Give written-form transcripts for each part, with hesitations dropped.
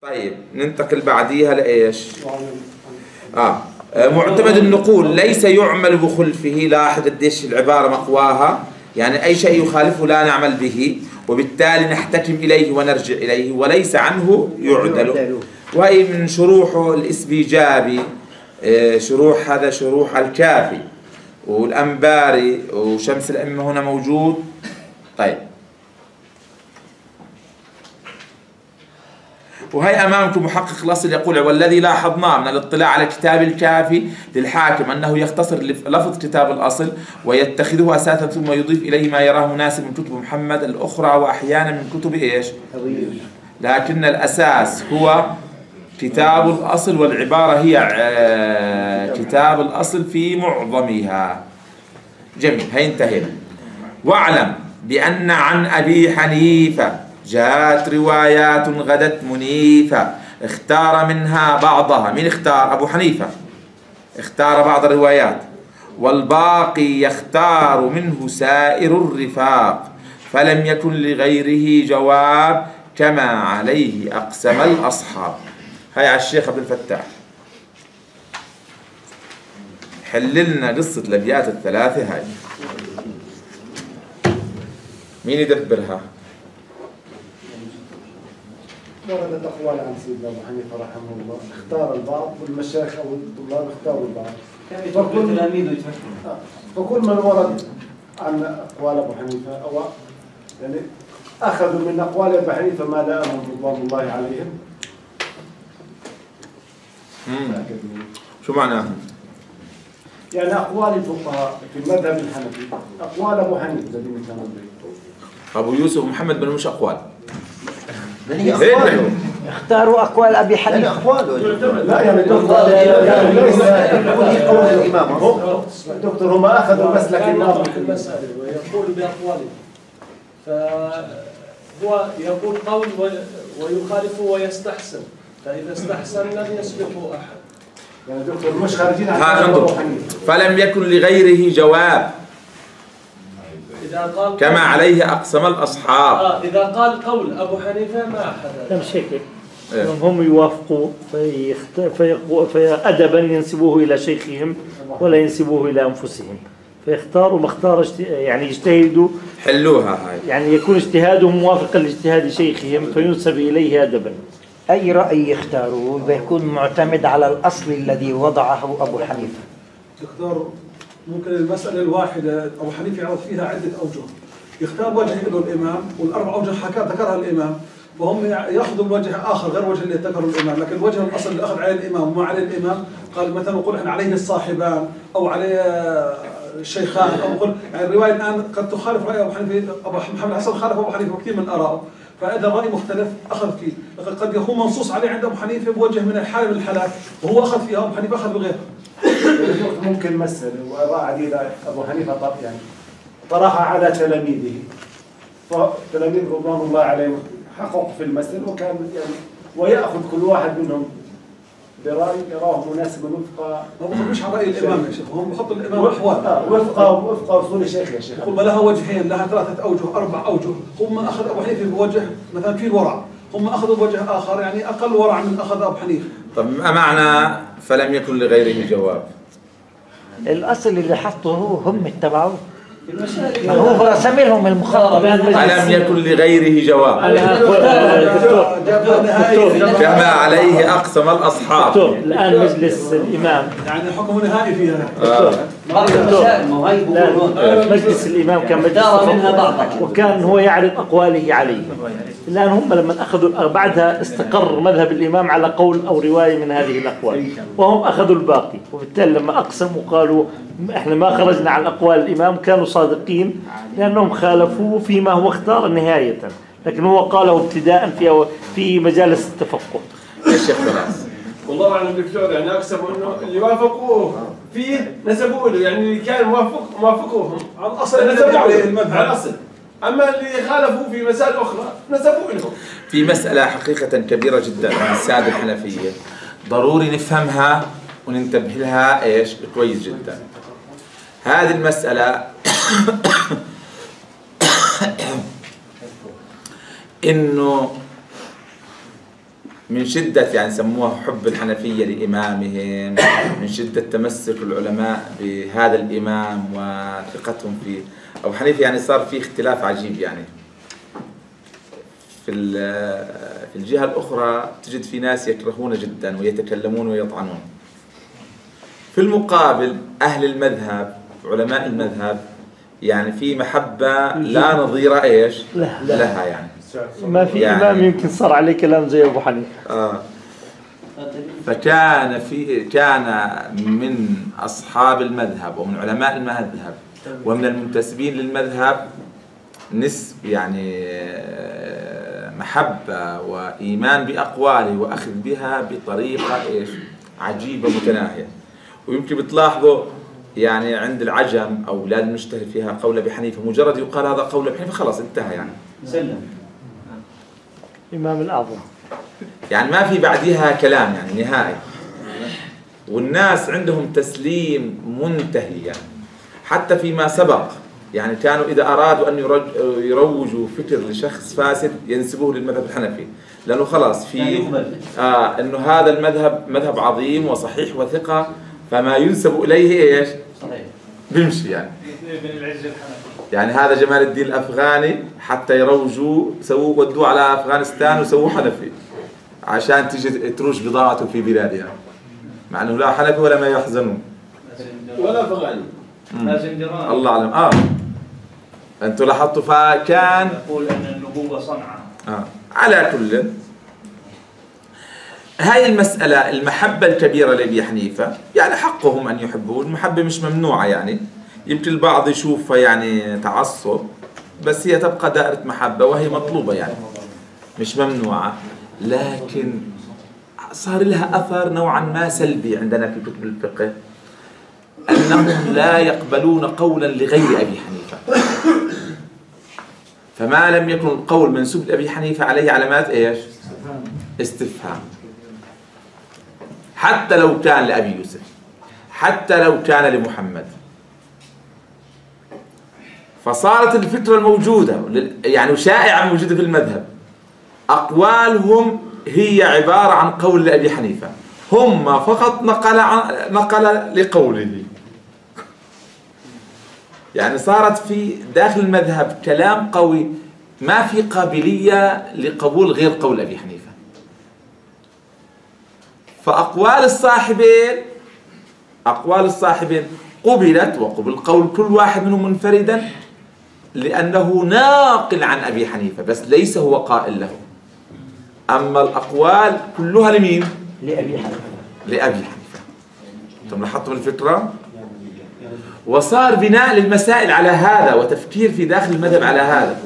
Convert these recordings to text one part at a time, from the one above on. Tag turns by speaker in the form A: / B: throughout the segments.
A: طيب ننتقل بعديها لإيش؟ معتمد النقول ليس يعمل بخلفه. لاحظ قديش العبارة مقواها، يعني أي شيء يخالفه لا نعمل به، وبالتالي نحتكم إليه ونرجع إليه، وليس عنه يعدل. وهي من شروحه الإسبيجابي، شروح هذا شروح الكافي والأنباري وشمس الأئمة هنا موجود. طيب وهي أمامكم محقق الأصل يقول: والذي لاحظناه من الاطلاع على كتاب الكافي للحاكم أنه يختصر لفظ كتاب الأصل ويتخذه أساسا ثم يضيف إليه ما يراه مناسب من كتب محمد الأخرى وأحيانا من كتب إيش؟ لكن الأساس هو كتاب الأصل، والعبارة هي كتاب الأصل في معظمها. جميل، هي انتهينا. واعلم بأن عن أبي حنيفة جاءت روايات غدت منيفة اختار منها بعضها. من اختار؟ أبو حنيفة اختار بعض الروايات، والباقي يختار منه سائر الرفاق، فلم يكن لغيره جواب كما عليه أقسم الأصحاب. هاي على الشيخ عبد الفتاح، حللنا قصة الأبيات الثلاثة هاي. مين يدبرها؟
B: وردت أقوال عن سيدنا أبو حنيفة رحمه الله، اختار البعض والمشايخ أو الطلاب اختاروا البعض. فكل من ورد عن أقوال أبو حنيفة أو يعني أخذوا من أقوال أبو حنيفة ما لامهم رضوان الله عليهم.
A: شو معناها؟
B: يعني أقوال الفقهاء في المذهب الحنفي أقوال أبو حنيفة الذين كانوا
A: أبو يوسف محمد بن مش أقوال.
C: اختاروا أقوال أبي حنيفة.
B: لا يعني قول الإمام دكتور، هم أخذوا مسلك الناظر في
D: المسألة ويقول بأقواله، فهو يقول قول ويخالف ويستحسن، فإذا استحسن لم يسبقه أحد.
B: يعني دكتور مش خارجين عن أبو حنيفة.
A: فلم يكن لغيره جواب
D: إذا قال
A: كما عليه أقسم الأصحاب.
D: إذا قال قول أبو حنيفة ما أحد.
C: مش هيك. هم يوافقوا فأدبا ينسبوه إلى شيخهم ولا ينسبوه إلى أنفسهم، فيختاروا ما اختار، يعني يجتهدوا
A: حلوها هاي،
C: يعني يكون اجتهادهم موافقا لاجتهاد شيخهم فينسب إليه أدبا.
E: أي رأي يختاروا بيكون معتمد على الأصل الذي وضعه أبو حنيفة.
F: يختار ممكن المسألة الواحدة أبو حنيفة يعرض فيها عدة أوجه، يختار وجه له الإمام والأربع أوجه ذكرها الإمام، وهم يأخذوا الوجه آخر غير وجه اللي ذكره الإمام، لكن الوجه الأصل اللي أخذ عليه الإمام وما عليه الإمام قال مثلا نقول إحنا عليه الصاحبان أو عليه الشيخان، أو نقول يعني الرواية الآن قد تخالف رأي أبو حنيفة. أبو محمد الحسن خالف أبو حنيفة كثير من آرائه، فإذا الرأي مختلف أخذ فيه، قد يكون منصوص عليه عند أبو حنيفة بوجه من الحالة من الحالات وهو أخذ فيها، أبو حنيفة أخذ بغيرها.
B: ممكن مسألة وآراء عديدة أبو حنيفة يعني طرحها على تلاميذه، فتلاميذ رضوان الله عليهم حققوا في المسألة، وكان يعني ويأخذ كل واحد منهم برأي يراه مناسبا وفق.
F: هم مش على رأي الإمام يا شيخ، هم بحط الإمام أحوال
B: وفق أصول الشيخ يا شيخ.
F: يقول لها وجهين، لها 3 أوجه 4 أوجه، هم أخذ أبو حنيفة بوجه مثلا في الورع، هم أخذوا بوجه آخر يعني أقل ورع من أخذ أبو حنيفة.
A: طب ما معنى فلم يكن لغيره جواب؟
E: الأصل اللي حطه هم اتبعوه، هو رسم لهم المخطط.
A: ألم يكن لغيره جواب كما عليه أقسم الأصحاب.
C: الآن مجلس الإمام
F: يعني حكم نهائي فيها.
C: مجلس الإمام كان مجلس وكان هو يعرض أقواله عليه. الآن هم لما أخذوا بعدها استقر مذهب الإمام على قول أو رواية من هذه الأقوال، وهم أخذوا الباقي، وبالتالي لما أقسموا قالوا إحنا ما خرجنا عن أقوال الإمام كانوا صادقين، لأنهم خالفوه فيما هو اختار نهاية، لكن هو قاله ابتداء في مجالس التفقه.
A: الشيخ خلاص
G: والله أعلم دكتور، يعني أقسم إنه اللي وافقوه فيه نسبوه له، يعني اللي كان موافقوهم
F: على الأصل نسبوا عليه المذهب
G: على الأصل، أما اللي خالفوا في مسائل أخرى نسبوا لهم.
A: في مسألة حقيقة كبيرة جدا عن السادة الحنفية ضروري نفهمها وننتبه لها إيش كويس جدا. هذه المسألة إنه من شدة يعني سموها حب الحنفية لإمامهم، من شدة تمسك العلماء بهذا الإمام وثقتهم فيه. أبو حنيفة يعني صار في اختلاف عجيب يعني. في الجهة الأخرى تجد في ناس يكرهون جدا ويتكلمون ويطعنون. في المقابل أهل المذهب علماء المذهب يعني في محبة لا نظير إيش لها يعني.
C: ما في
A: يعني
C: إمام يمكن صار عليه كلام زي أبو حنيفة.
A: فكان من أصحاب المذهب ومن علماء المذهب ومن المنتسبين للمذهب يعني محبة وإيمان بأقواله وأخذ بها بطريقة إيش عجيبة متناهية. ويمكن بتلاحظوا يعني عند العجم أو بلاد المشتهر فيها قول أبي حنيفة مجرد يقال هذا قول أبي حنيفة خلاص انتهى يعني.
E: سلم
C: إمام الأعظم
A: يعني ما في بعدها كلام يعني نهائي. والناس عندهم تسليم منتهي يعني. حتى فيما سبق يعني كانوا إذا أرادوا أن يروجوا فكر لشخص فاسد ينسبوه للمذهب الحنفي، لأنه خلاص في إنه هذا المذهب مذهب عظيم وصحيح وثقة، فما ينسب إليه إيش بيمشي يعني. يعني هذا جمال الدين الأفغاني حتى يروجوا سووه ودوه على أفغانستان وسووه حنفي عشان تيجي تروج بضاعته في بلادها يعني. مع أنه لا حنفي ولا ما يحزنون
G: ولا أفغاني.
A: الله أعلم. أنتوا لاحظتوا فكان
H: يقول أن النبوة صنعة.
A: على كل هاي المسألة المحبة الكبيرة لأبي حنيفة يعني حقهم أن يحبوه، المحبة مش ممنوعة يعني. يمكن البعض يشوفها يعني تعصب، بس هي تبقى دائرة محبة وهي مطلوبة يعني مش ممنوعة. لكن صار لها أثر نوعا ما سلبي عندنا في كتب الفقه، أنهم لا يقبلون قولا لغير أبي حنيفة. فما لم يكن القول منسوب لأبي حنيفة عليه علامات إيش استفهام، حتى لو كان لأبي يوسف، حتى لو كان لمحمد. فصارت الفكرة الموجودة يعني شائعة موجودة في المذهب، أقوالهم هي عبارة عن قول لأبي حنيفة، هم فقط نقل لقوله. يعني صارت في داخل المذهب كلام قوي ما في قابلية لقبول غير قول أبي حنيفة. فأقوال الصاحبين قبلت وقبل قول كل واحد منهم منفردا لأنه ناقل عن أبي حنيفة بس ليس هو قائل له. أما الأقوال كلها لمين؟ لأبي حنيفة. أنتم لاحظتم الفكرة؟ وصار بناء للمسائل على هذا وتفكير في داخل المذهب على هذا.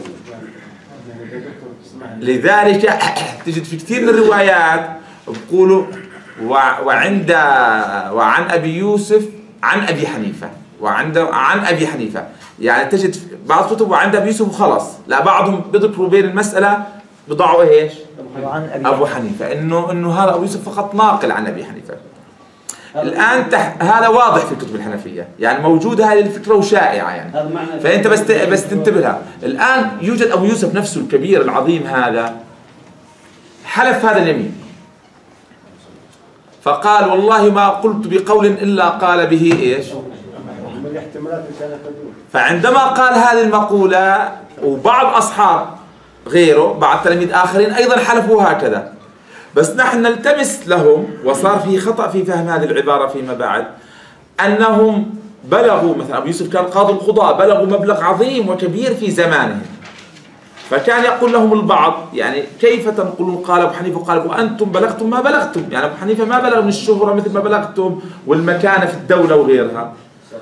A: لذلك تجد في كثير من الروايات بيقولوا وعن أبي يوسف عن أبي حنيفة عن أبي حنيفة. يعني تجد بعض كتب وعند أبي يوسف وخلاص، لا بعضهم بيذكروا بين المسألة بضعوا إيش أبو حنيفة، إنه هذا أبو يوسف فقط ناقل عن أبي حنيفة. الآن هذا واضح في الكتب الحنفية يعني موجودة هذه الفكرة وشائعة يعني. فأنت بس تنتبه لها. الآن يوجد أبو يوسف نفسه الكبير العظيم هذا حلف هذا اليمين فقال والله ما قلت بقول إلا قال به إيش. فعندما قال هذه المقولة وبعض أصحاب غيره بعض تلاميذ آخرين أيضا حلفوا هكذا، بس نحن نلتمس لهم وصار فيه خطأ في فهم هذه العبارة فيما بعد، أنهم بلغوا مثلا أبو يوسف كان قاضي القضاء، بلغوا مبلغ عظيم وكبير في زمانه، فكان يقول لهم البعض يعني كيف تنقلون قال أبو حنيفة قال وأنتم بلغتم ما بلغتم، يعني أبو حنيفة ما بلغ من الشهرة مثل ما بلغتم والمكانة في الدولة وغيرها.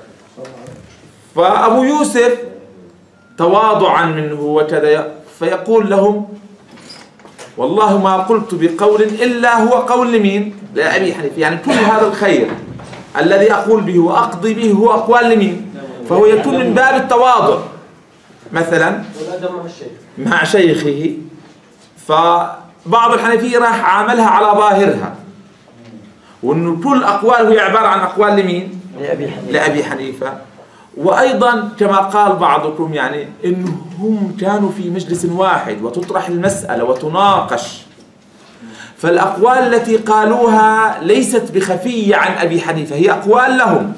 A: فأبو يوسف تواضعا منه وكذا فيقول لهم والله ما قلت بقول إلا هو قول لمين؟ لأبي حنيفة. يعني كل هذا الخير الذي أقول به وأقضي به هو أقوال لمين؟ فهو يكون من باب التواضع مثلا مع شيخه. فبعض الحنفية راح عاملها على ظاهرها وأنه كل أقواله هي عبارة عن أقوال لمين؟ لأبي حنيفة. وأيضا كما قال بعضكم يعني إنهم كانوا في مجلس واحد وتطرح المسألة وتناقش، فالأقوال التي قالوها ليست بخفية عن أبي حنيفة، هي أقوال لهم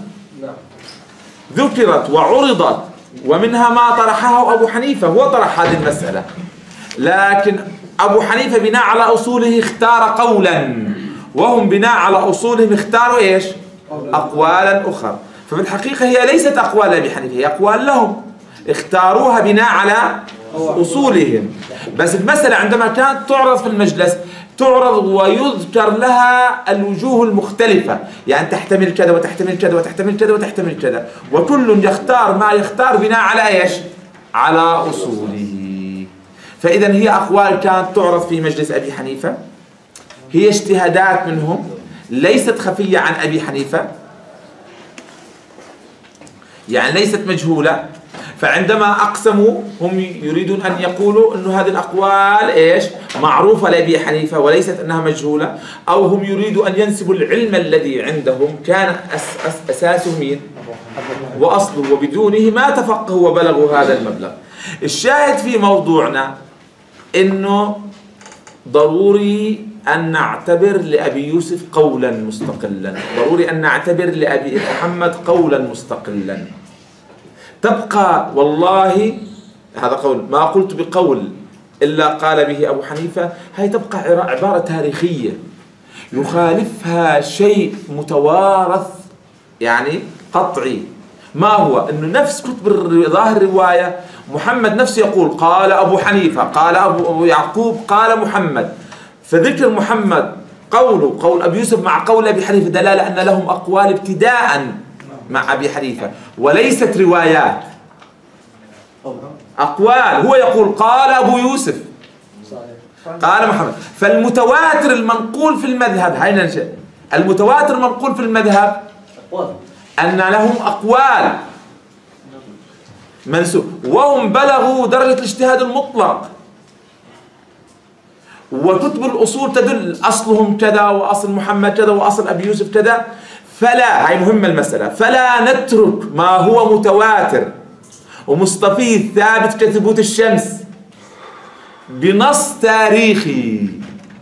A: ذكرت وعرضت، ومنها ما طرحه أبو حنيفة، هو طرح هذه المسألة، لكن أبو حنيفة بناء على أصوله اختار قولا، وهم بناء على أصولهم اختاروا إيش؟ أقوالا أخرى. ففي الحقيقة هي ليست أقوال أبي حنيفة، هي أقوال لهم اختاروها بناء على أصولهم. بس المسألة عندما كانت تعرض في المجلس تعرض ويذكر لها الوجوه المختلفة، يعني تحتمل كذا وتحتمل كذا وتحتمل كذا وتحتمل كذا، وكل يختار ما يختار بناء على إيش؟ على أصوله. فإذا هي أقوال كانت تعرض في مجلس أبي حنيفة، هي اجتهادات منهم ليست خفية عن أبي حنيفة، يعني ليست مجهولة. فعندما أقسموا هم يريدون أن يقولوا أن هذه الأقوال إيش؟ معروفة لأبي حنيفة وليست أنها مجهولة، أو هم يريدوا أن ينسبوا العلم الذي عندهم كان أساسه مين؟ وأصله، وبدونه ما تفقهوا وبلغوا هذا المبلغ. الشاهد في موضوعنا أنه ضروري أن نعتبر لأبي يوسف قولا مستقلا، ضروري أن نعتبر لأبي محمد قولا مستقلا. تبقى والله هذا قول، ما قلت بقول إلا قال به أبو حنيفة، هي تبقى عبارة تاريخية يخالفها شيء متوارث يعني قطعي. ما هو؟ أنه نفس كتب ظاهر الرواية محمد نفسه يقول قال أبو حنيفة، قال أبو يعقوب، قال محمد، فذكر محمد قوله قول أبي يوسف مع قول أبي حنيفة دلالة أن لهم أقوال ابتداء مع أبي حنيفة وليست روايات، أقوال. هو يقول قال أبو يوسف، قال محمد. فالمتواتر المنقول في المذهب، هاي ننشأ المتواتر المنقول في المذهب أن لهم أقوال منسوب، وهم بلغوا درجة الاجتهاد المطلق، وكتب الأصول تدل أصلهم كذا وأصل محمد كذا وأصل أبي يوسف كذا. فلا، هاي مهمة المسألة، فلا نترك ما هو متواتر ومستفيض ثابت كثبوت الشمس بنص تاريخي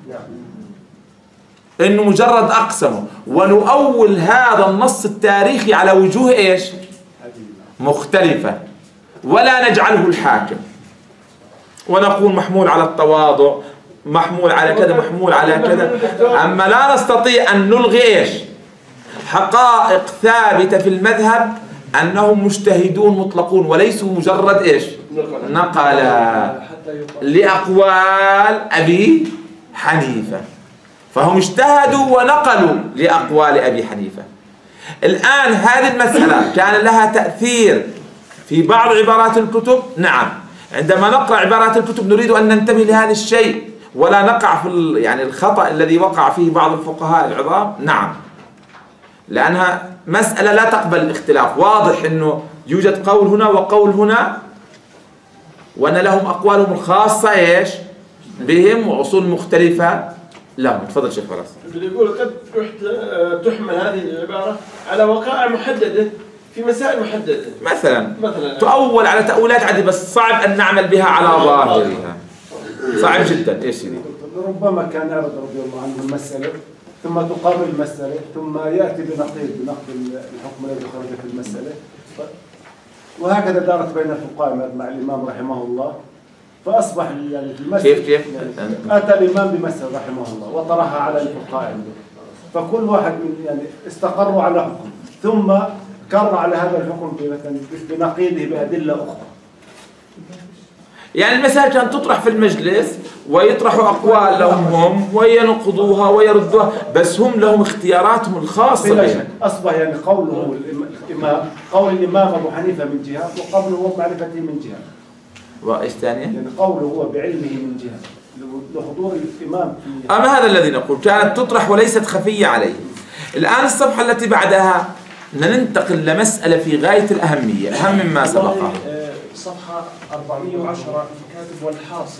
A: إنه مجرد أقسمه، ونؤول هذا النص التاريخي على وجوه إيش؟ مختلفة، ولا نجعله الحاكم ونقول محمول على التواضع، محمول على كذا، محمول على كذا. أما لا نستطيع أن نلغي إيش؟ حقائق ثابتة في المذهب أنهم مجتهدون مطلقون وليسوا مجرد إيش؟ نقل لأقوال أبي حنيفة، فهم اجتهدوا ونقلوا لأقوال أبي حنيفة. الآن هذه المسألة كان لها تأثير في بعض عبارات الكتب، نعم. عندما نقرأ عبارات الكتب نريد أن ننتبه لهذا الشيء ولا نقع في يعني الخطأ الذي وقع فيه بعض الفقهاء العظام، نعم، لأنها مسألة لا تقبل الاختلاف. واضح أنه يوجد قول هنا وقول هنا، وأن لهم أقوالهم الخاصة إيش بهم وأصول مختلفة لهم. تفضل شيخ فراس.
G: يقول قد تحمل هذه العبارة على وقائع محددة في مسائل محددة، مثلا
A: تؤول على تأويلات عديدة، بس صعب أن نعمل بها على ظاهرها، صعب جدا. إيش سيدي؟
B: ربما كان يعرض رضي الله عنه المسألة ثم تقابل المسألة ثم يأتي بنقد الحكم الذي خرج في المسألة، وهكذا دارت بين الفقهاء مع الإمام رحمه الله، فأصبح يعني في المسألة
A: كيف
B: يعني أتى الإمام بمسألة رحمه الله وطرحها على الفقهاء عنده، فكل واحد من يعني استقروا على حكم ثم كر على هذا الحكم بنقيضه بأدلة أخرى.
A: يعني المسائل كانت تطرح في المجلس ويطرحوا أقوال لهم هم وينقضوها ويردوها، بس هم لهم اختياراتهم الخاصة بهم.
B: أصبح يعني قول الإمام أبو حنيفة من جهة، وقوله هو بمعرفته من جهة.
A: وإيش ثانية؟
B: يعني قوله هو بعلمه من جهة لحضور الإمام في.
A: أما هذا الذي نقول كانت تطرح وليست خفية عليه. الآن الصفحة التي بعدها ننتقل لمسألة في غاية الأهمية، أهم مما سبقها.
D: صفحة 410 كاتب والحاصل.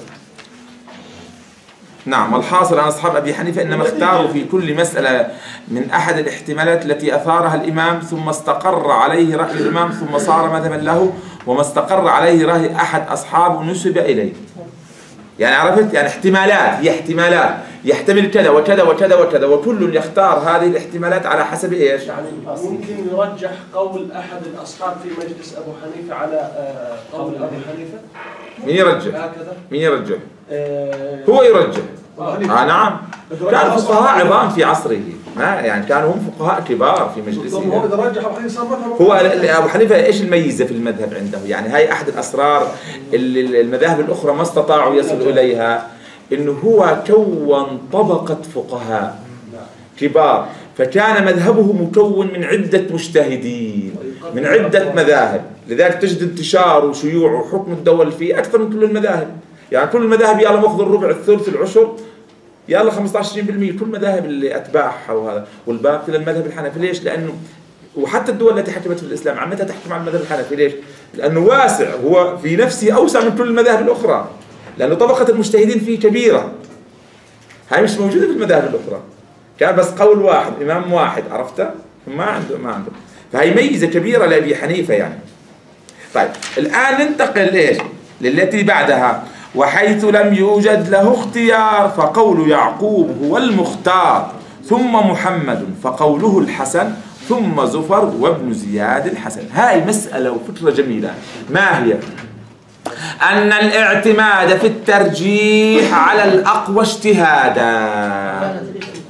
A: نعم، والحاصل أن أصحاب أبي حنيفة إنما اختاروا في كل مسألة من أحد الاحتمالات التي أثارها الإمام ثم استقر عليه رأي الإمام ثم صار مذهبا له، وما استقر عليه رأي أحد أصحابه نسب إليه. يعني عرفت؟ يعني احتمالات، هي احتمالات، يحتمل كذا وكذا وكذا وكذا، وكل يختار هذه الاحتمالات على حسب إيش؟
D: يعني ممكن يرجح قول أحد الأصحاب في مجلس أبو حنيفة على قول أبو حنيفة؟
A: مين يرجح؟
D: هكذا؟
A: مين يرجح؟ هو يرجح. نعم. كان فقهاء عظام في عصره، ما يعني كانوا هم فقهاء كبار في مجلسه.
F: هو إذا رجح أبو حنيفة صار مذهب
A: هو أبو حنيفة إيش الميزة في المذهب عنده؟ يعني هاي أحد الأسرار اللي المذاهب الأخرى ما استطاعوا يصلوا إليها، إنه هو كون طبقة فقهاء كبار، فكان مذهبه مكون من عدة مجتهدين من عدة مذاهب، لذلك تجد انتشار وشيوع وحكم الدول فيه أكثر من كل المذاهب. يعني كل المذاهب يلا ماخذ الربع الثلث العشر يلا 15-20%، كل مذاهب اللي أتباعها وهذا، والباقي للمذهب الحنفي. ليش؟ لأنه وحتى الدول التي حكمت في الإسلام عمتها تحكم على المذهب الحنفي. ليش؟ لأنه واسع، هو في نفسه أوسع من كل المذاهب الأخرى، لأنه طبقة المجتهدين فيه كبيرة، هاي مش موجودة في المذاهب الأخرى. كان بس قول واحد، إمام واحد، عرفته؟ ما عنده، فهي ميزة كبيرة لأبي حنيفة يعني. طيب الآن ننتقل إيش؟ للتي بعدها، وحيث لم يوجد له اختيار فقول يعقوب هو المختار، ثم محمد فقوله الحسن، ثم زفر وابن زياد الحسن. هاي مسألة وفكرة جميلة. ما هي؟ أن الاعتماد في الترجيح على الأقوى اجتهادا.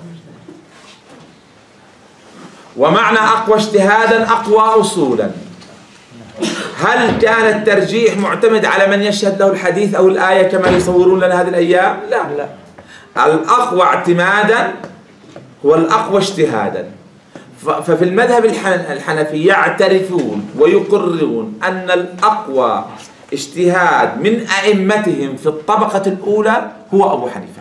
A: ومعنى أقوى اجتهادا أقوى أصولا. هل كان الترجيح معتمد على من يشهد له الحديث أو الآية كما يصورون لنا هذه الأيام؟ لا. الأقوى اعتمادا هو الأقوى اجتهادا. ففي المذهب الحنفي يعترفون ويقررون أن الأقوى اجتهاد من أئمتهم في الطبقة الأولى هو أبو حنيفة.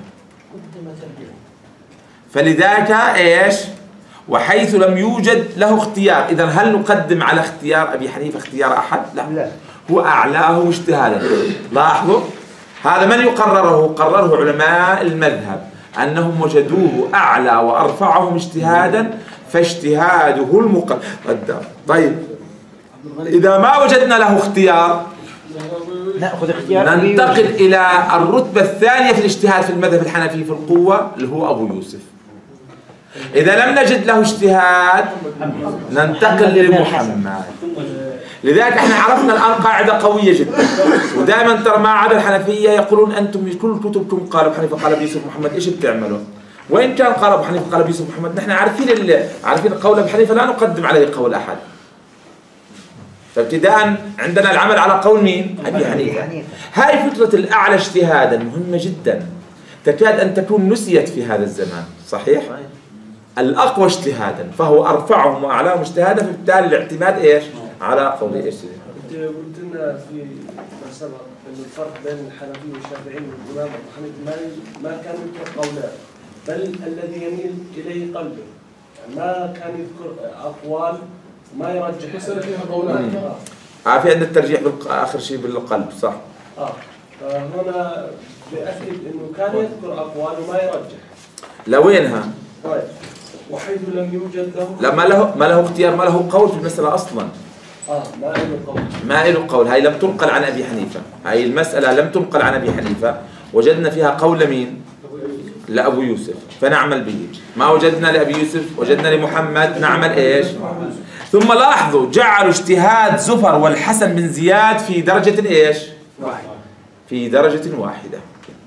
A: فلذلك إيش؟ وحيث لم يوجد له اختيار. إذن هل نقدم على اختيار أبي حنيفة اختيار أحد؟ لا. هو أعلاه اجتهادا. لاحظوا هذا من يقرره؟ قرره علماء المذهب أنهم وجدوه أعلى وأرفعهم اجتهادا، فاجتهاده المقدم. طيب إذا ما وجدنا له اختيار
E: نأخذ اختيار
A: ننتقل إلى الرتبة الثانية في الاجتهاد في المذهب الحنفي في القوة اللي هو أبو يوسف. إذا لم نجد له اجتهاد ننتقل لمحمد. لذلك احنا عرفنا الآن قاعدة قوية جدا، ودائما ترى ما عدا الحنفية يقولون أنتم كل كتبكم قال أبو حنيفة قال أبو يوسف محمد، إيش بتعملوا؟ وإن كان قال أبو حنيفة قال أبو يوسف محمد نحن عارفين قول أبو حنيفة لا نقدم عليه قول أحد. فابتداء عندنا العمل على قول مين؟ أبي حنيفة. هاي فكرة الأعلى اجتهادا مهمة جدا، تكاد أن تكون نسيت في هذا الزمان. صحيح؟ الأقوى اجتهادا فهو أرفعهم وأعلاهم اجتهادا، فبالتالي الاعتماد إيش؟ على قول إيش؟
D: أنت قلت لنا في ما سبق إنه الفرق بين الحنفي والشافعي والإمام أبو حنيفة ما كان يذكر قولان، بل الذي يميل إليه قلبه، يعني ما كان يذكر أقوال ما يرجح.
F: مسألة فيها قولان.
A: في عندنا الترجيح آخر شيء بالقلب، صح؟
D: فهنا بأكد إنه كان يذكر أقوال وما يرجح.
A: لوينها؟
D: طيب وحيث لم يوجد له
A: لا ما له اختيار، ما له قول في المسألة أصلا.
D: ما له قول.
A: ما له قول، هاي لم تنقل عن أبي حنيفة، هاي المسألة لم تنقل عن أبي حنيفة، وجدنا فيها قول لمين؟ لأبو يوسف، فنعمل به. ما وجدنا لأبي يوسف وجدنا لمحمد، نعمل إيش؟ ثم لاحظوا جعلوا اجتهاد زفر والحسن بن زياد في درجة إيش؟ في درجة واحدة.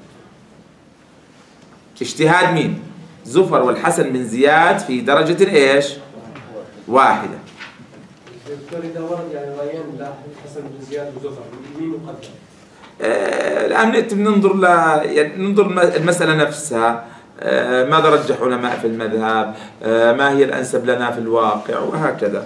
A: اجتهاد مين؟ زفر والحسن بن زياد في درجة إيش؟ واحدة.
D: إذا ورد يعني رأيين الحسن بن زياد وزفر مين مقدم؟
A: الآن ننظر يعني ننظر المسألة نفسها، ماذا رجح علماء في المذهب، ما هي الأنسب لنا في الواقع، وهكذا.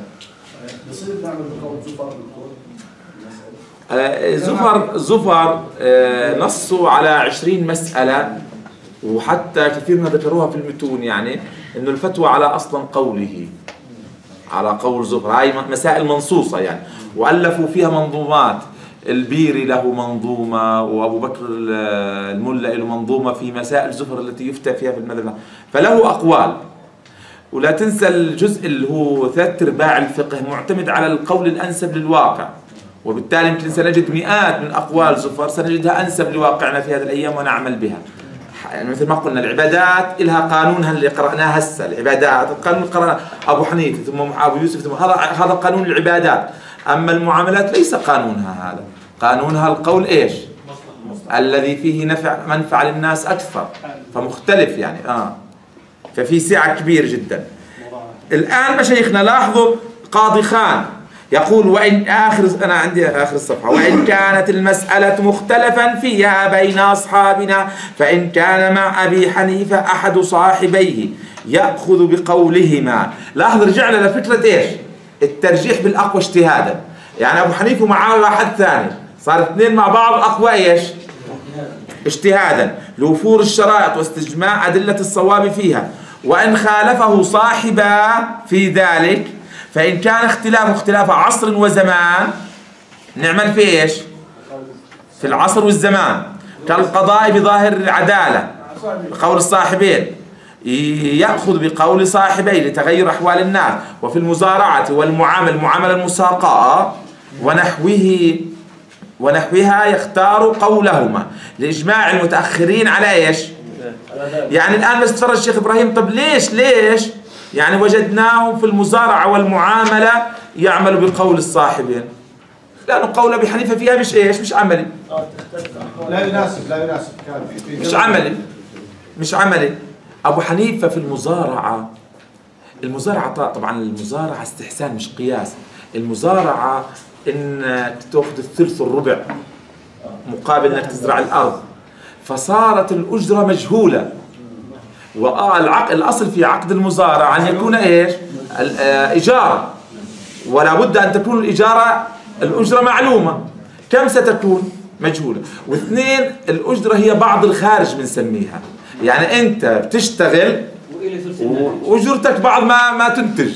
A: زفر نصوا على 20 مسألة، وحتى كثير ما ذكروها في المتون، يعني إنه الفتوى على أصلا قوله، على قول زفر. هاي مسائل منصوصة يعني، وألفوا فيها منظومات. البيري له منظومة، وأبو بكر الملا له منظومة في مسائل زفر التي يفتى فيها في المذهب، فله أقوال. ولا تنسى الجزء اللي هو 3/4 الفقه معتمد على القول الأنسب للواقع، وبالتالي يمكن سنجد مئات من أقوال زفر سنجدها أنسب لواقعنا في هذه الأيام ونعمل بها. يعني مثل ما قلنا العبادات لها قانونها اللي قرأناه هسه، العبادات القانون قرأ أبو حنيفة ثم أبو يوسف ثم هذا قانون العبادات. أما المعاملات ليس قانونها هذا، قانونها القول إيش؟ الذي فيه منفعة للناس أكثر، فمختلف يعني ففي سعة كبير جدا. الآن مشايخنا لاحظوا قاضي خان يقول وإن أنا عندي آخر الصفحة: وإن كانت المسألة مختلفا فيها بين أصحابنا فإن كان مع أبي حنيفة أحد صاحبيه يأخذ بقولهما. لاحظ رجعنا لفكرة إيش؟ الترجيح بالأقوى اجتهادا. يعني أبو حنيفة معاه واحد ثاني، صار اثنين مع بعض أقوى إيش؟ اجتهادا لوفور الشرائط واستجماع أدلة الصواب فيها. وإن خالفه صاحبا في ذلك فإن كان اختلاف عصر وزمان نعمل في إيش؟ في العصر والزمان، كالقضاء بظاهر العدالة قول الصاحبين يأخذ بقول صاحبيه لتغير أحوال الناس. وفي المزارعة والمعاملة المساقة ونحوها يختار قولهما لإجماع المتأخرين على إيش؟ يعني الآن بس تفرج الشيخ إبراهيم، طب ليش يعني وجدناه في المزارعة والمعاملة يعمل بقول الصاحبين؟ لأنه قول أبي حنيفة فيها مش عملي،
B: لا يناسب
A: مش عملي. أبو حنيفة في المزارعة طبعا المزارعة استحسان مش قياس. المزارعة إنك تأخذ الثلث والربع مقابل إنك تزرع الأرض، فصارت الأجرة مجهولة. الأصل في عقد المزارعة أن يكون إيش؟ إجارة، ولا بد أن تكون الأجرة معلومة. كم ستكون؟ مجهولة. واثنين، الأجرة هي بعض الخارج بنسميها، يعني أنت بتشتغل وأجرتك بعض ما تنتج،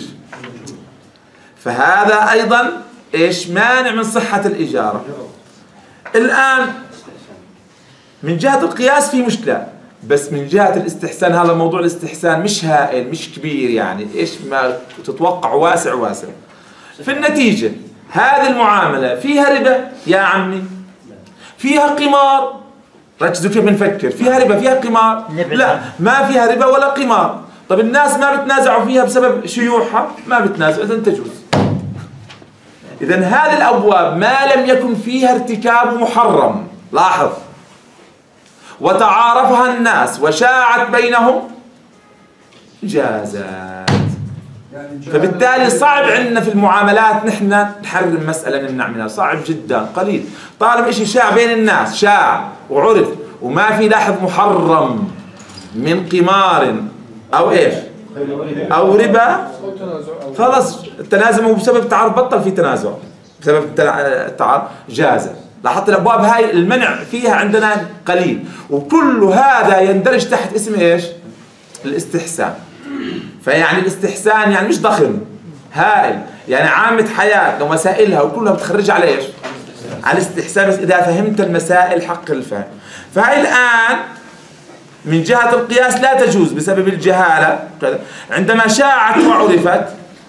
A: فهذا أيضا إيش؟ مانع من صحة الإجارة. الآن من جهة القياس في مشكلة، بس من جهة الاستحسان هذا موضوع الاستحسان مش هائل مش كبير، يعني إيش ما تتوقع واسع. في النتيجة هذه المعاملة فيها ربا يا عمي، فيها قمار. ركزوا كيف بنفكر، فيها ربا فيها قمار؟ لا، ما فيها ربا ولا قمار. طب الناس ما بتنازعوا فيها بسبب شيوعها؟ ما بتنازعوا، إذن تجوز. إذن هذه الأبواب ما لم يكن فيها ارتكاب محرم، لاحظ، وتعارفها الناس وشاعت بينهم جازت. فبالتالي صعب عندنا في المعاملات نحن نحرم مسألة نمنع منها، صعب جدا قليل. طالما إشي شاع بين الناس، شاع وعرف وما في لاحظ محرم من قمار أو إيش أو ربا، خلص التنازع هو بسبب التعارف، بطل في تنازع بسبب التعارف، جاز. لاحظت الأبواب هاي المنع فيها عندنا قليل، وكل هذا يندرج تحت اسم إيش؟ الاستحسان. فيعني الاستحسان يعني مش ضخم هائل، يعني عامة حياتنا ومسائلها وكلها بتخرج على إيش؟ على الاستحسان، بس إذا فهمت المسائل حق الفهم. فهاي الآن من جهة القياس لا تجوز بسبب الجهالة، عندما شاعت وعرفت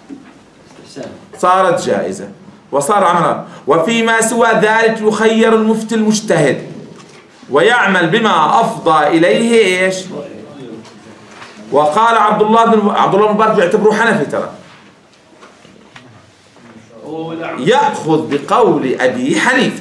A: صارت جائزة وصار عملا. وفيما سوى ذلك يخير المفتي المجتهد ويعمل بما أفضى إليه إيش؟ وقال عبد الله بن مبارك بيعتبره حنفي ترى، يأخذ بقول أبي حنيفة،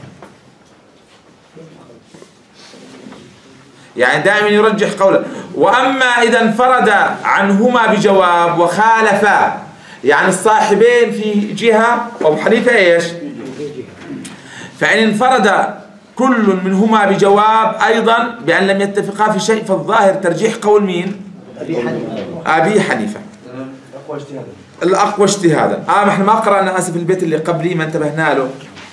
A: يعني دائما يرجح قوله. وأما إذا انفرد عنهما بجواب وخالفا، يعني الصاحبين في جهة وأبو حنيفة إيش؟ فإن انفرد كل منهما بجواب أيضا بأن لم يتفقا في شيء، فالظاهر ترجيح قول مين؟ أبي حنيفة الأقوى اجتهادا. احنا ما قرأنا آسف البيت اللي قبلي ما انتبهنا له.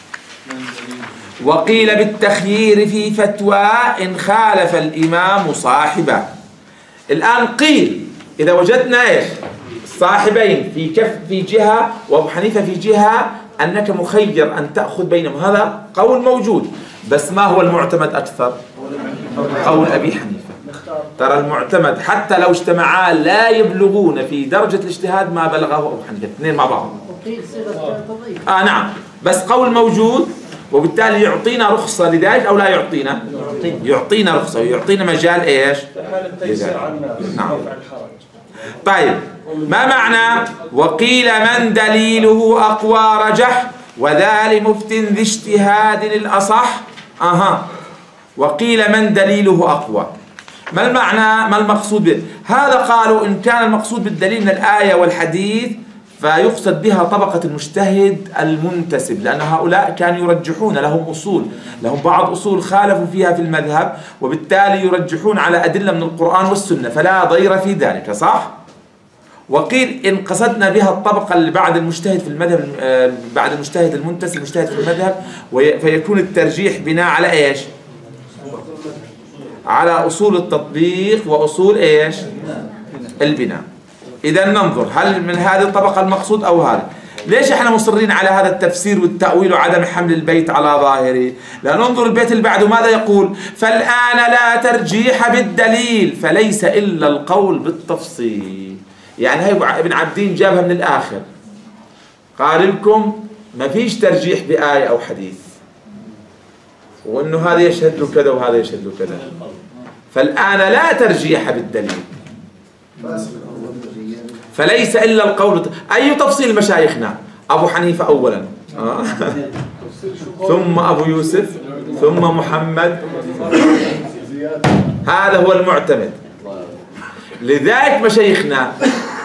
A: وقيل بالتخيير في فتوى إن خالف الإمام صاحبه. الآن قيل إذا وجدنا إيش؟ صاحبين في جهة وأبو حنيفة في جهة أنك مخير أن تأخذ بينهم، هذا قول موجود، بس ما هو المعتمد أكثر؟ قول أبي حنيفة. ترى المعتمد حتى لو اجتمعا لا يبلغون في درجة الاجتهاد ما بلغه أبو حنيفة، اثنين مع بعض. نعم، بس قول موجود وبالتالي يعطينا رخصة لذلك أو لا يعطينا؟ يعطينا رخصة ويعطينا مجال إيش؟
D: التيسير على الناس.
A: نعم. طيب ما معنى وقيل من دليله أقوى رجح وذا لمفت ذي اجتهاد الأصح؟ وقيل من دليله أقوى. ما المعنى؟ ما المقصود به؟ هذا قالوا إن كان المقصود بالدليل من الآية والحديث فيقصد بها طبقة المجتهد المنتسب، لأن هؤلاء كانوا يرجحون، لهم أصول، لهم بعض أصول خالفوا فيها في المذهب، وبالتالي يرجحون على أدلة من القرآن والسنة، فلا ضير في ذلك، صح؟ وقيل إن قصدنا بها الطبقة اللي بعد المجتهد في المذهب، بعد المجتهد المنتسب المجتهد في المذهب، فيكون الترجيح بناء على إيش؟ على أصول التطبيق وأصول إيش؟ البناء. إذا ننظر هل من هذه الطبقة المقصود أو هذا؟ ليش احنا مصرين على هذا التفسير والتأويل وعدم حمل البيت على ظاهره؟ لأن انظر البيت اللي بعده ماذا يقول؟ فالآن لا ترجيح بالدليل فليس إلا القول بالتفصيل. يعني هاي ابن عبدين جابها من الآخر، قال لكم ما فيش ترجيح بآية أو حديث، وإنه هذا يشهد له كذا وهذا يشهد له كذا، فالآن لا ترجيح بالدليل فليس إلا القول. أي تفصيل مشايخنا؟ أبو حنيفة أولا ثم أبو يوسف ثم محمد، هذا هو المعتمد. لذلك مشايخنا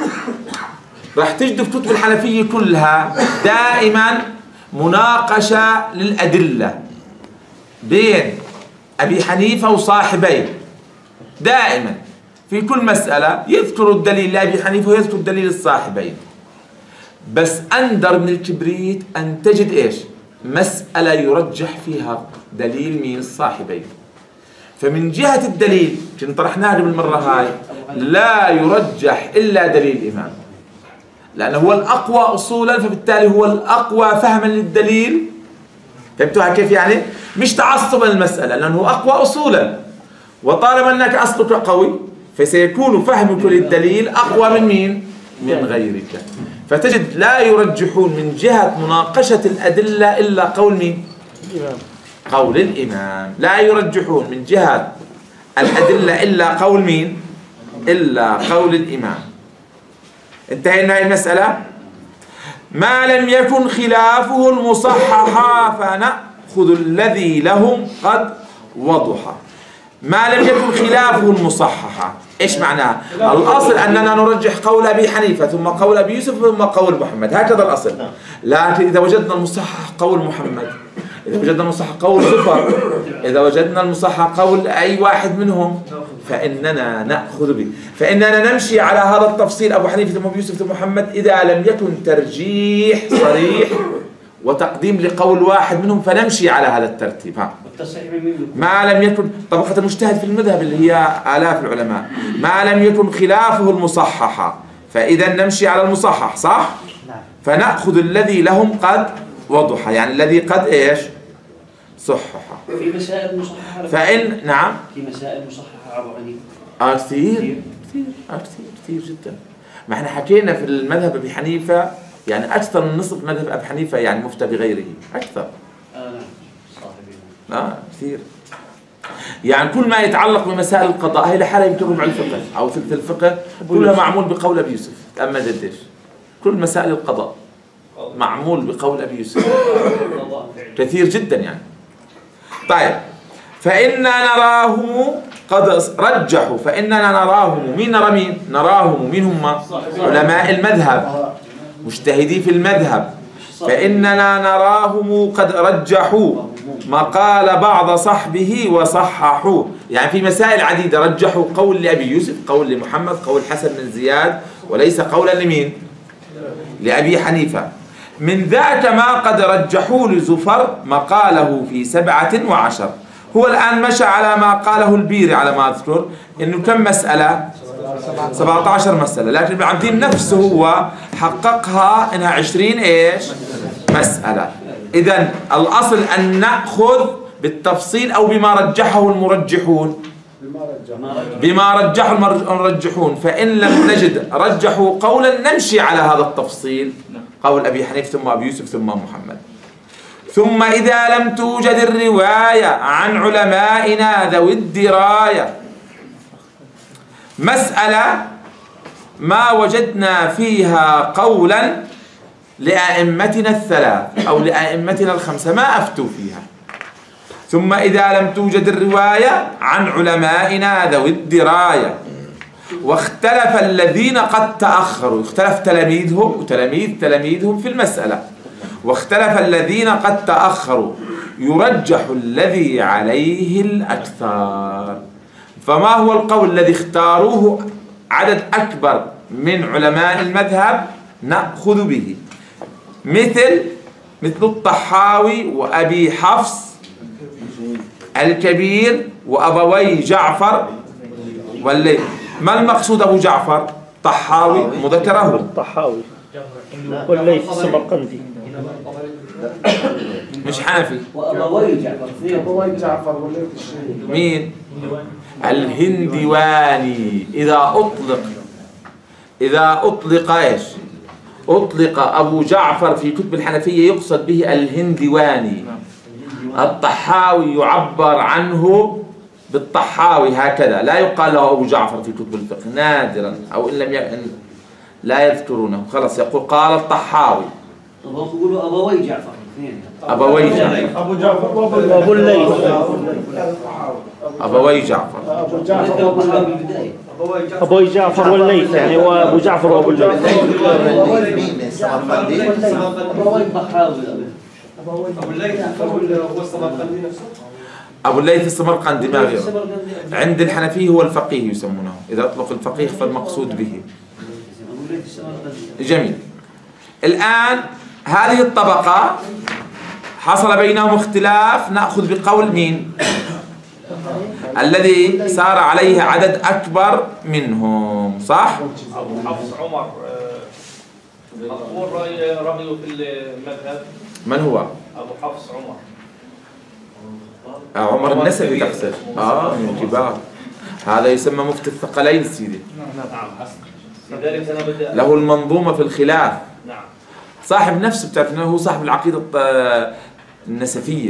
A: راح تجدوا في كتب الحنفية كلها دائما مناقشة للأدلة بين أبي حنيفة وصاحبيه، دائما في كل مسألة يذكر الدليل لأبي حنيفة ويذكر الدليل الصاحبين. بس أندر من الكبريت أن تجد إيش؟ مسألة يرجح فيها دليل من الصاحبين. فمن جهة الدليل كنت طرحناها قبل المرة هاي، لا يرجح إلا دليل الإمام، لأنه هو الأقوى أصولا، فبالتالي هو الأقوى فهما للدليل. فهمتوها كيف يعني؟ مش تعصبا للمسألة، لأنه هو أقوى أصولا، وطالما أنك أصلك قوي فسيكون فهمك للدليل أقوى من مين؟ من غيرك. فتجد لا يرجحون من جهة مناقشة الأدلة إلا قول مين؟ قول الإمام. لا يرجحون من جهة الأدلة إلا قول مين؟ إلا قول الإمام. انتهينا هذه المسألة. ما لم يكن خلافه المصححا فنأخذ الذي لهم قد وضح. ما لم يكن خلافه المصححا، ايش معناها؟ الاصل اننا نرجح قول ابي حنيفه ثم قول ابي يوسف ثم قول محمد، هكذا الاصل. لكن اذا وجدنا المصحح قول محمد، اذا وجدنا المصحح قول زفر، اذا وجدنا المصحح قول اي واحد منهم فاننا ناخذ به، فاننا نمشي على هذا التفصيل ابو حنيفه ثم ابي يوسف ثم محمد اذا لم يكن ترجيح صريح وتقديم لقول واحد منهم، فنمشي على هذا الترتيب. ما لم يكن طبقة المجتهد في المذهب اللي هي آلاف العلماء، ما لم يكن خلافه المصححة فإذا نمشي على المصحح، صح؟ فنأخذ الذي لهم قد وضح، يعني الذي قد إيش؟ صحح.
I: في مسائل مصححة
A: فإن نعم
I: في مسائل مصححة أبو حنيفة
A: كثير جدا. ما احنا حكينا في المذهب أبي حنيفة يعني أكثر من نصف مذهب أبي حنيفة يعني مفتى بغيره أكثر. كثير. يعني كل ما يتعلق بمسائل القضاء هي لحالها يمكن ربع الفقه أو ثلث الفقه كلها معمول بقول أبي يوسف. أما قديش كل مسائل القضاء معمول بقول أبي يوسف كثير جدا يعني. طيب فإننا نراهم قد رجحوا، فإننا نراهم، مين نرى مين؟ نراهم مين هم؟ علماء المذهب مجتهدي في المذهب. فإننا نراهم قد رجحوا مقال بعض صحبه وصححوه، يعني في مسائل عديدة رجحوا قول لأبي يوسف، قول لمحمد، قول حسن بن زياد، وليس قولا لمين؟ لأبي حنيفة. من ذاك ما قد رجحوا لزفر مقاله في 17. هو الآن مشى على ما قاله البيري على ما أذكر إنه كم مسألة؟ 17 مسألة، لكن ابن عبدين نفسه هو حققها إنها 20 إيش؟ مسألة. إذن الأصل أن نأخذ بالتفصيل أو بما رجحه المرجحون، بما رجحه المرجحون. فإن لم نجد رجحوا قولا نمشي على هذا التفصيل، قول أبي حنيفة ثم أبي يوسف ثم محمد. ثم إذا لم توجد الرواية عن علمائنا ذوي الدراية مسألة ما وجدنا فيها قولا لأئمتنا الثلاث أو لأئمتنا الخمسة ما أفتوا فيها. ثم إذا لم توجد الرواية عن علمائنا ذوي الدراية واختلف الذين قد تأخروا، اختلف تلاميذهم وتلاميذ تلاميذهم في المسألة، واختلف الذين قد تأخروا يرجح الذي عليه الأكثر. فما هو القول الذي اختاروه عدد أكبر من علماء المذهب نأخذ به؟ مثل الطحاوي وأبي حفص الكبير وأبوي جعفر والليث. ما المقصود أبو جعفر؟ طحاوي مذكره.
C: الطحاوي والليث السمرقندي
A: مش حنفي.
I: وأبوي جعفر.
B: أبوي جعفر والليث الشهيد.
A: مين؟ الهندواني. إذا أطلق إيش؟ أطلق أبو جعفر في كتب الحنفية يقصد به الهندواني. الطحاوي يعبر عنه بالطحاوي هكذا، لا يقال له أبو جعفر في كتب الفقه نادرا، أو إن لم لا يذكرونه، خلاص يقول قال الطحاوي.
I: طب هم يقولوا أبوي جعفر.
A: أبوي جعفر.
B: أبو جعفر
C: وأبو الليث.
A: أبوي جعفر.
B: أبو جعفر
C: أبوي جعفر والليث، يعني هو أبو جعفر وأبو الليث.
A: أبو الليث السمرقندي ما غيره. عند الحنفية هو الفقيه يسمونه، إذا أطلق الفقيه فالمقصود به. جميل. الآن هذه الطبقة حصل بينهم اختلاف، نأخذ بقول مين؟ الذي سار عليه عدد أكبر منهم، صح؟
H: أبو حفص عمر مقبول رأيه في المذهب.
A: من هو؟
H: أبو حفص عمر.
A: عمر النسفي تقصد؟ من كبار. هذا يسمى مفتي الثقلين سيدي.
H: نعم. لذلك أنا بدي
A: له المنظومة في الخلاف.
H: نعم.
A: صاحب نفسه، بتعرف انه هو صاحب العقيدة النسفية.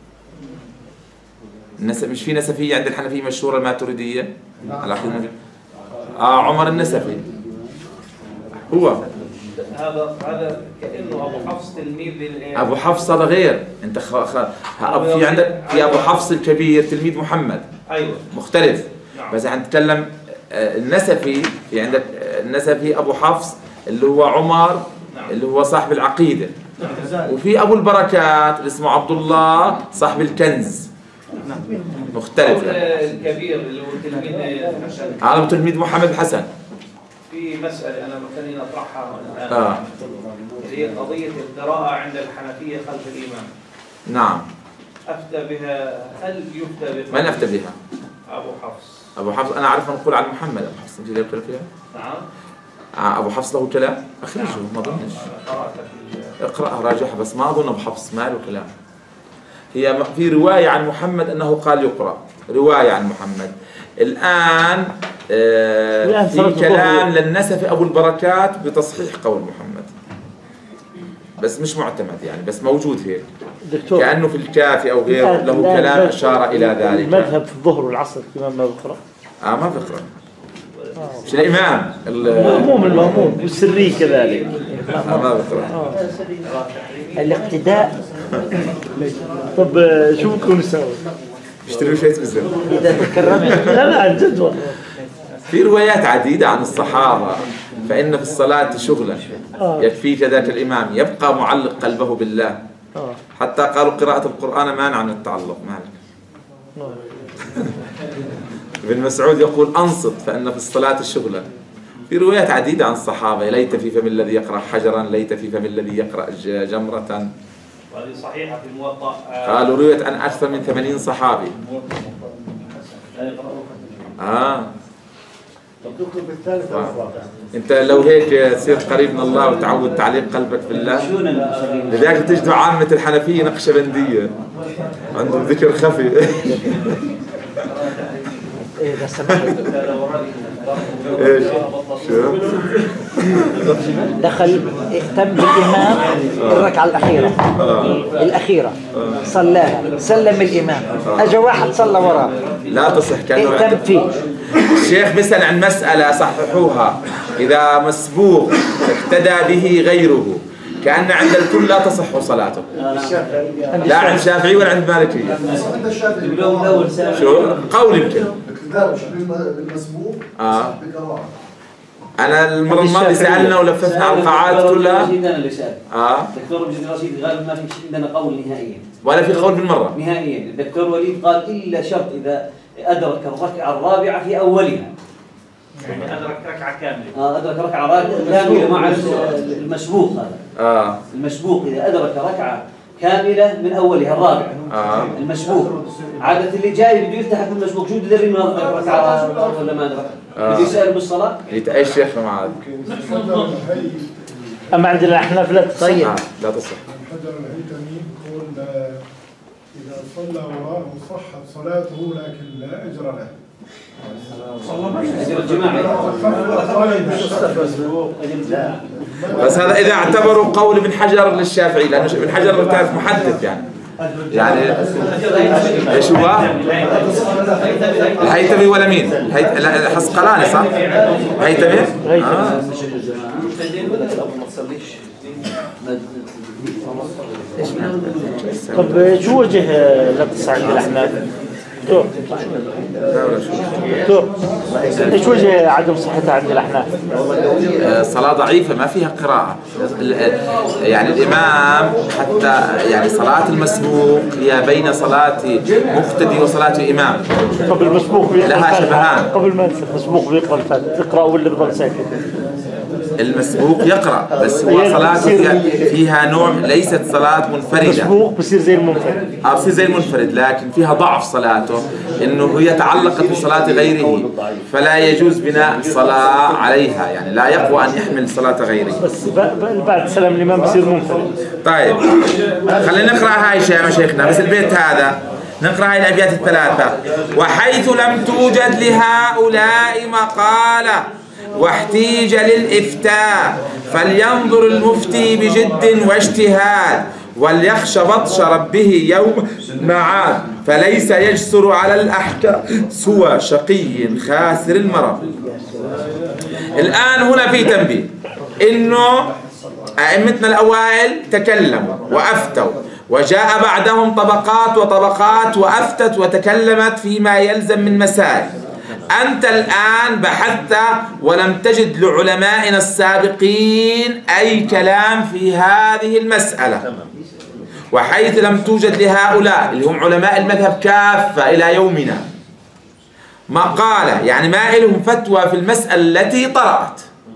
A: مش في نسفية عند الحنفية مشهورة الماتريدية؟ العقيدة عمر النسفي هو.
H: هذا كأنه أبو حفص تلميذ
A: أبو حفص هذا غير. أنت في عندك في أبو حفص الكبير تلميذ محمد.
H: أيوة.
A: مختلف.
H: نعم.
A: بس نتكلم النسفي، في عندك النسفي أبو حفص اللي هو عمر. نعم. اللي هو صاحب العقيدة. نعم. وفي أبو البركات اللي اسمه عبد الله صاحب الكنز. نعم. مختلف.
H: الكبير اللي هو تلميذ الحسن.
A: هذا تلميذ محمد الحسن.
H: في مسألة أنا خليني أطرحها الآن. هي قضية القراءة عند الحنفية خلف الإمام.
A: نعم.
H: أفتى بها، هل يفتى بها؟
A: من أفتى بها؟
H: أبو حفص.
A: أنا أعرف نقول عن محمد أبو حفص. أنت اللي قلت فيها؟
H: نعم.
A: أبو حفص له كلام؟ أخرجه ما أظنش. اقرأها راجعها، بس ما أظن أبو حفص ما له كلام. هي في رواية عن محمد أنه قال يقرأ، رواية عن محمد. الآن في كلام للنسفي أبو البركات بتصحيح قول محمد، بس مش معتمد يعني، بس موجود هيك كأنه في الكافي أو غيره له كلام أشار إلى ذلك.
C: المذهب في الظهر والعصر الإمام ما بيقرأ؟
A: ما بيقرأ. مش الإمام
C: المأموم والسري كذلك.
A: ما بيقرأ.
E: الاقتداء.
C: طب شو بكون يساوي؟
A: اشتروا شيء بالزر
E: إذا تكرمت.
C: لا عن جد والله.
A: في روايات عديدة عن الصحابة فإن في الصلاة شغلا يكفيك ذاك الإمام يبقى معلق قلبه بالله، حتى قالوا قراءة القرآن مانع من التعلق. مالك ابن مسعود يقول أنصت فإن في الصلاة شغلا. في روايات عديدة عن الصحابة، ليت في فم الذي يقرأ حجرا، ليت في فم الذي يقرأ جمرة.
H: وهذه صحيحة في الموطأ.
A: قالوا رويت عن أكثر من 80 صحابي. انت لو هيك صرت قريب من الله وتعود تعليق قلبك بالله، لذلك تجدوا عامة الحنفية نقشبندية عندهم ذكر خفي.
E: ايه بس سمعت
A: ايش شو
E: دخل اهتم بالإمام الركعة الأخيرة صلاها، سلم الإمام، أجا واحد صلى وراه
A: لا تصح. كانوا
E: اهتم فيه.
A: الشيخ بيسأل عن مسألة صححوها، إذا مسبوق اقتدى به غيره كأن عند الكل لا تصح صلاته. لا عند الشافعي ولا عند مالكي. شو قول يمكن
J: بالمسبوق
A: أنا المرة الماضية سألنا ولففنا على القاعات كلها.
I: الدكتور مجد رشيد قال ما في عندنا قول نهائيا
A: ولا في قول بالمرة
I: نهائيا. الدكتور وليد قال إلا شرط إذا أدرك الركعة الرابعة في أولها،
H: يعني أدرك ركعة كاملة.
I: أدرك ركعة كاملة مع المسبوق. هذا المسبوق إذا أدرك ركعة كاملة من أولها الرابعة. المسبوق عادة اللي جاي بده يلتحق بالمسبوق، شو بده يدري انه أدرك ركعة ولا ما أدرك؟ بده يسأل بالصلاة؟
A: ايش شيخ معاذ؟
C: أما عندنا احنا لا تصح.
A: لا تصح.
J: حجر الهيثمي يقول إذا صلى وراءه صحت صلاته لكن لا أجر له.
I: أجر الجماعي.
A: بس هذا إذا اعتبروا قول ابن حجر للشافعي، لأنه ابن حجر بتعرف محدث يعني ايش هو؟ الهيثمي ولا مين؟ الحسقلاني صح؟ الهيثمي؟
C: طب شو وجه لا تصح عند الأحناف؟ دكتور ايش وجه عدم صحتها عند الأحناف؟
A: صلاة ضعيفة ما فيها قراءة. يعني الإمام حتى يعني صلاة المسبوق هي بين صلاة مقتدي وصلاة إمام.
C: قبل المسبوق
A: لها شبهان.
C: قبل ما ينسى المسبوق بيقرأ الفاتحة يقرأ ولا بضل ساكت؟
A: المسبوق يقرأ بس هو صلاته فيها نوع ليست صلاة منفردة.
C: المسبوق بصير زي المنفرد.
A: بصير زي المنفرد لكن فيها ضعف صلاته، إنه هي تعلقت بصلاة غيره فلا يجوز بناء صلاة عليها، يعني لا يقوى أن يحمل صلاة غيره.
C: بس بعد سلام الإمام بصير منفرد.
A: طيب خلينا نقرأ هاي يا مشايخنا، بس البيت هذا نقرأ هاي الأبيات الثلاثة. وحيث لم توجد لهؤلاء مقالة واحتيج للإفتاء فلينظر المفتي بجد واجتهاد وليخشى بطش ربه يوم معاد فليس يجسر على الأحكام سوى شقي خاسر المرض. الآن هنا في تنبيه إنه أئمتنا الأوائل تكلموا وأفتوا وجاء بعدهم طبقات وطبقات وأفتت وتكلمت فيما يلزم من مسائل. أنت الآن بحثت ولم تجد لعلمائنا السابقين أي كلام في هذه المسألة. وحيث لم توجد لهؤلاء اللي هم علماء المذهب كافة إلى يومنا مقالة، يعني ما لهم فتوى في المسألة التي طرأت،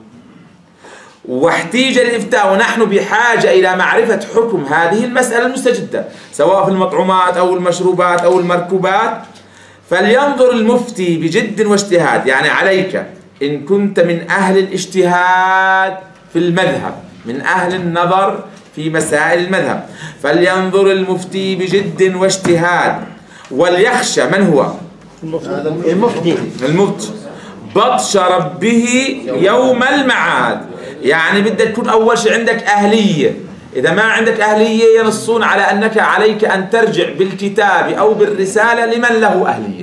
A: واحتيج للإفتاء ونحن بحاجة إلى معرفة حكم هذه المسألة المستجدة سواء في المطعومات أو المشروبات أو المركوبات، فلينظر المفتي بجد واجتهاد. يعني عليك إن كنت من أهل الاجتهاد في المذهب، من أهل النظر في مسائل المذهب، فلينظر المفتي بجد واجتهاد وليخشى من هو؟ المفتي بطش ربه يوم المعاد. يعني بدك تكون أول شيء عندك أهلية. إذا ما عندك أهلية ينصون على أنك عليك أن ترجع بالكتاب أو بالرسالة لمن له أهلية،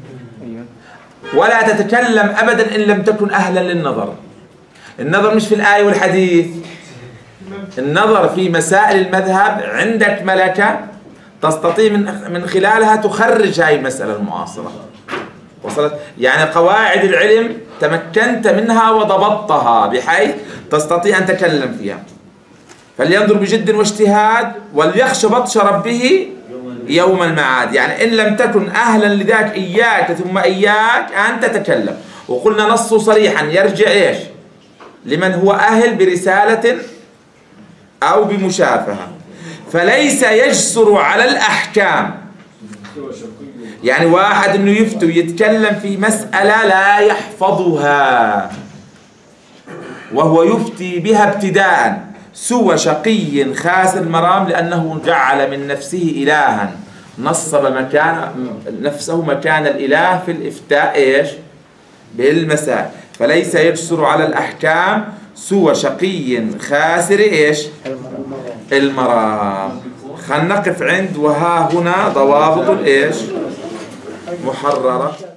A: ولا تتكلم أبدا إن لم تكن أهلا للنظر. النظر مش في الآية والحديث، النظر في مسائل المذهب. عندك ملكة تستطيع من خلالها تخرج هاي المسألة المعاصرة. وصلت؟ يعني قواعد العلم تمكنت منها وضبطتها بحيث تستطيع أن تتكلم فيها. فلينظر بجد واجتهاد وليخشى بطش ربه يوم المعاد. يعني إن لم تكن أهلا لذاك إياك ثم إياك أن تتكلم. وقلنا نص صريحا يرجع إيش؟ لمن هو أهل برسالة أو بمشافهة. فليس يجسر على الأحكام، يعني واحد إنه يفتي ويتكلم في مسألة لا يحفظها وهو يفتي بها ابتداء سوى شقي خاسر المرام، لأنه جعل من نفسه إلها، نصب نفسه مكان الإله في الإفتاء إيش؟ بالمسائل. فليس يجسر على الأحكام سوى شقي خاسر إيش؟ المرام. خلينا نقف عند وها هنا ضوابط الإيش؟ محررة.